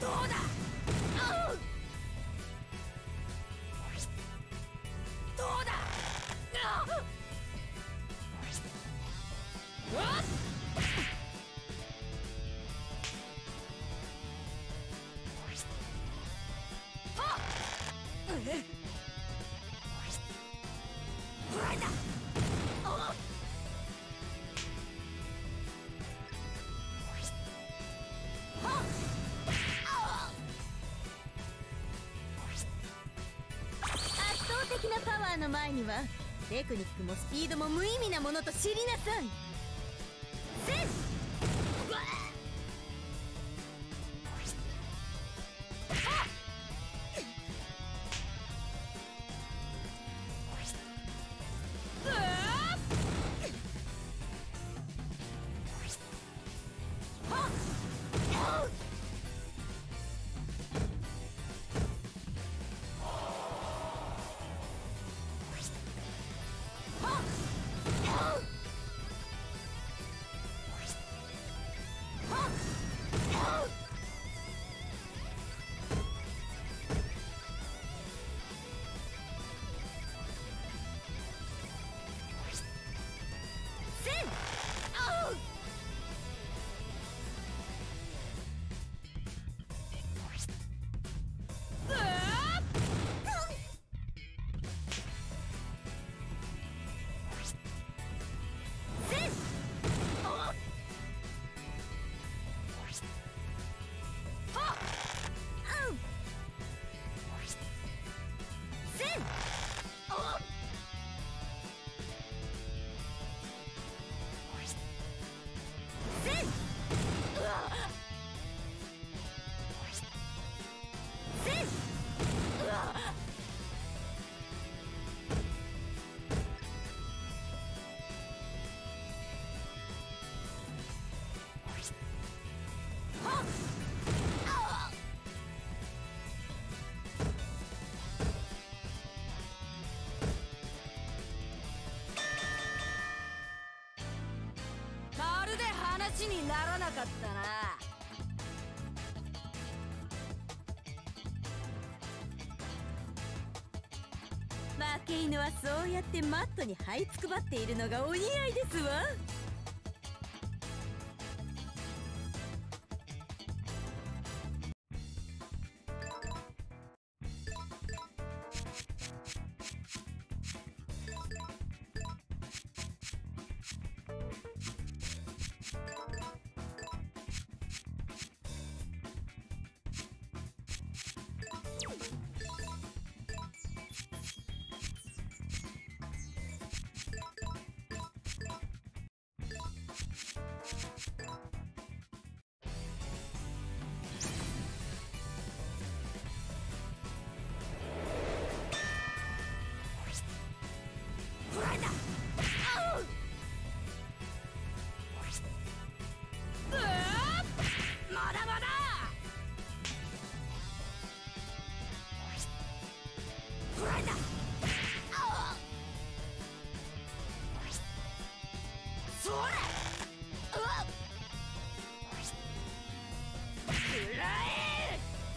どうだ。どうだ。 圧倒的なパワーの前にはテクニックもスピードも無意味なものと知りなさい。せんまるで話にならなかったな。 負け犬はそうやってマットに這いつくばっているのがお似合いですわ。 まだまだ。それ。くらえ。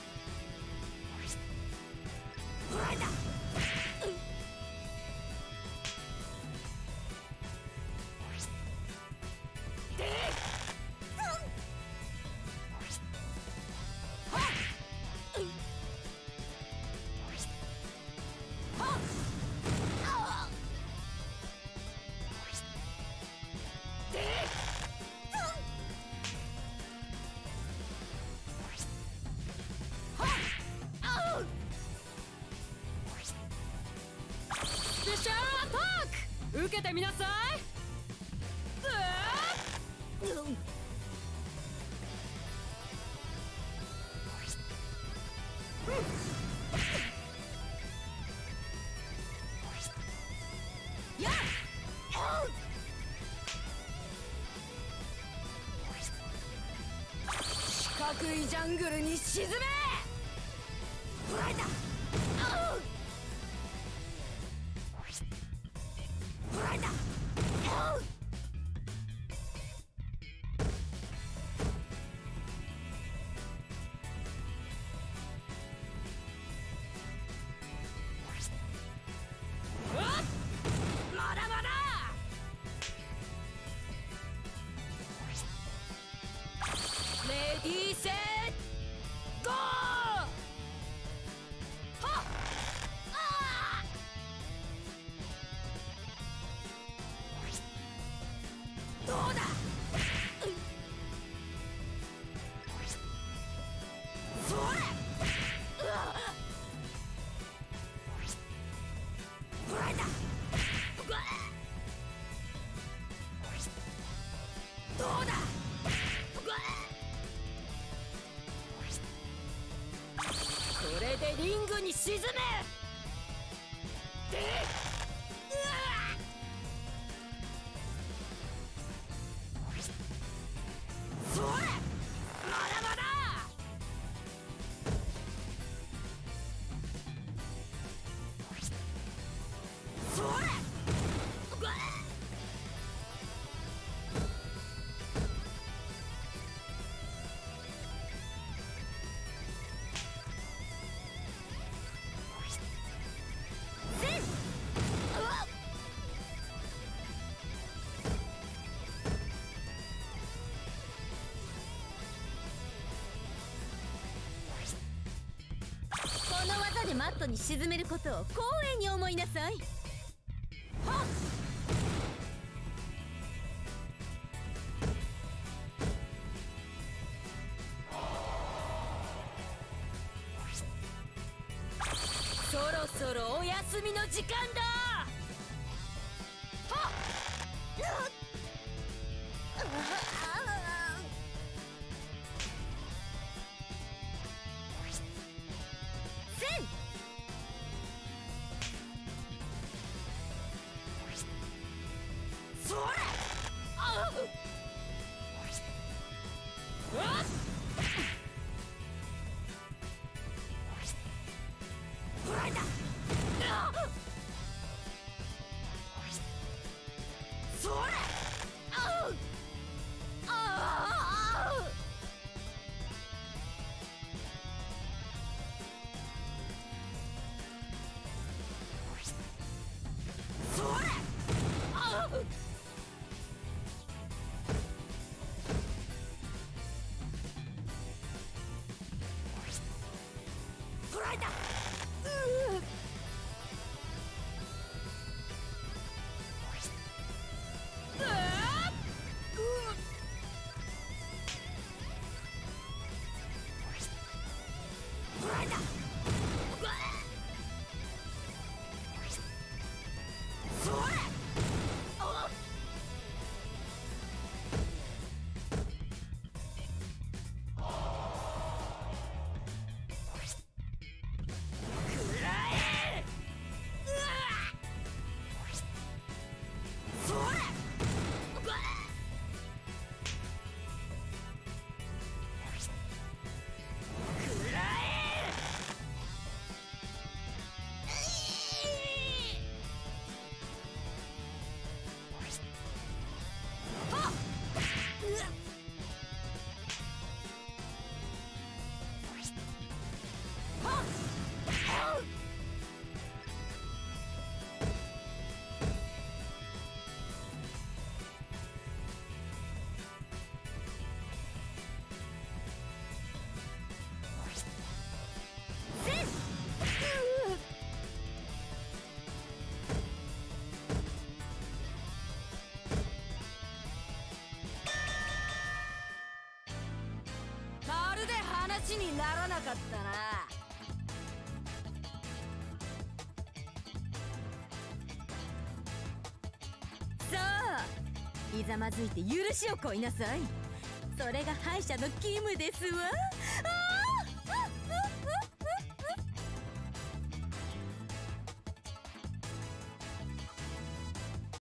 スペシャルアタック受けてみなさい。やっ四角いジャングルに沈め。 リセッゴー。はっ、あー、どうだ。それ、うわっ、こらえた。うわっ、どうだ。これでリングに沈め。で、うわっ、それ、まだまだ。それ、うわっ、 この技でマットに沈めることを光栄に思いなさい。はっ、 そろそろお休みの時間だ。はっ、 せん、 それ、あう、うわっ、こらえた。あっ、それ、あう、ああ、それ、あう、こらえた。うう、うわっ、こらえた。うわっ、それ、あっ、くらえ、うわっ、それ、うわっ、くらえ、はっ、うわっ、はっ、はっ、 せん、 まるで話にならなかったな。 さあ、ひざまずいて許しをこいなさい。それが敗者の義務ですわ。